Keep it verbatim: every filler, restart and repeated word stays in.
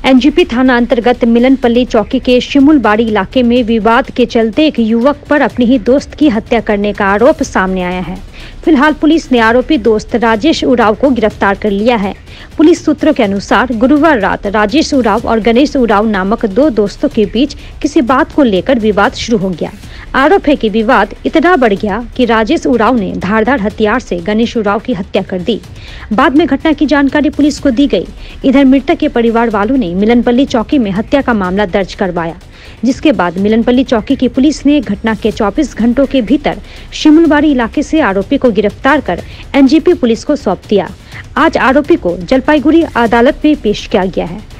NGP थाना अंतर्गत मिलनपल्ली चौकी के शिमुलबाड़ी इलाके में विवाद के चलते एक युवक पर अपनी ही दोस्त की हत्या करने का आरोप सामने आया है। फिलहाल पुलिस ने आरोपी दोस्त राजेश उरांव को गिरफ्तार कर लिया है। पुलिस सूत्रों के अनुसार गुरुवार रात राजेश उरांव और गणेश उरांव नामक दो दोस्तों के बीच किसी बात को लेकर विवाद शुरू हो गया। आरोप है कि विवाद इतना बढ़ गया कि राजेश उरांव ने धारदार हथियार से गणेश उरांव की हत्या कर दी। बाद में घटना की जानकारी पुलिस को दी गई। इधर मृतक के परिवार वालों ने मिलनपल्ली चौकी में हत्या का मामला दर्ज करवाया, जिसके बाद मिलनपल्ली चौकी की पुलिस ने घटना के चौबीस घंटों के भीतर शिमुलबाड़ी इलाके से आरोपी को गिरफ्तार कर एनजीपी पुलिस को सौंप दिया। आज आरोपी को जलपाईगुड़ी अदालत में पेश किया गया है।